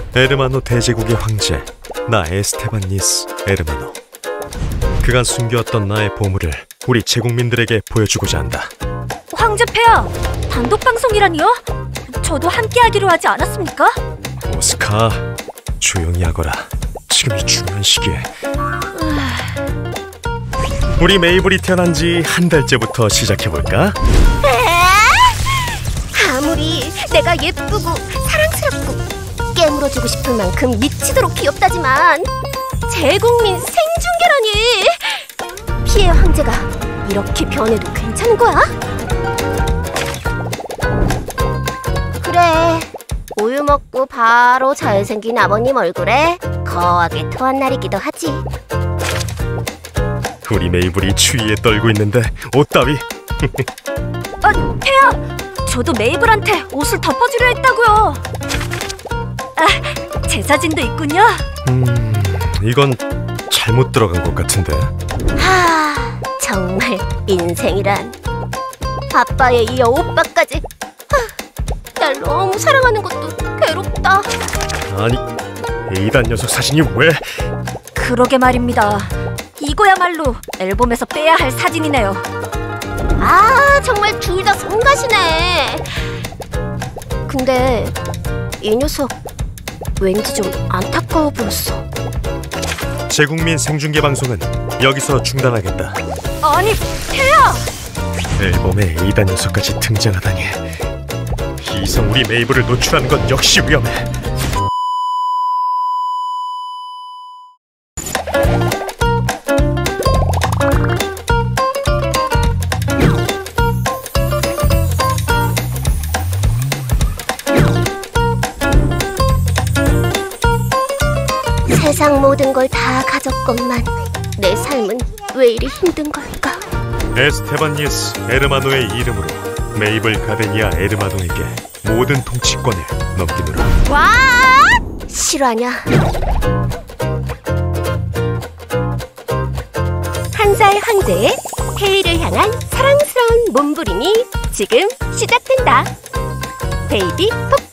에르마노 대제국의 황제, 나 에스테반니스 에르마노. 그간 숨겨왔던 나의 보물을 우리 제국민들에게 보여주고자 한다. 황제 폐하, 단독 방송이라니요? 저도 함께하기로 하지 않았습니까? 오스카, 조용히 하거라. 지금 이 중요한 시기에. 우리 메이블이 태어난 지 한 달째부터 시작해볼까? 아무리 내가 예쁘고 사랑스럽고 깨물어주고 싶을 만큼 미치도록 귀엽다지만 제국민 생중계라니! 피해 황제가 이렇게 변해도 괜찮은 거야? 그래, 우유 먹고 바로 잘생긴 아버님 얼굴에 거하게 토한 날이기도 하지. 우리 메이블이 추위에 떨고 있는데 옷 따위. 폐하! 저도 메이블한테 옷을 덮어주려 했다고요. 제 사진도 있군요. 이건 잘못 들어간 것 같은데. 정말 인생이란. 아빠에 이어 오빠까지. 날 너무 사랑하는 것도 괴롭다. 아니, 에이단 녀석 사진이 왜? 그러게 말입니다. 이거야말로 앨범에서 빼야 할 사진이네요. 정말 둘 다 성가시네. 근데 이 녀석 왠지 좀 안타까워 보였어. 제국민 생중계 방송은 여기서 중단하겠다. 아니, 폐하! 앨범에 에이단 녀석까지 등장하다니. 이성 우리 메이블을 노출하는 건 역시 위험해. 세상 모든 걸 다 가졌건만 내 삶은 왜 이리 힘든 걸까? 에스테반니스 에르마노의 이름으로 메이블 가데니아 에르마노에게 모든 통치권을 넘기노라. 와! 실화냐? 한 살 황제의 폐위를 향한 사랑스러운 몸부림이 지금 시작된다. 베이비 폭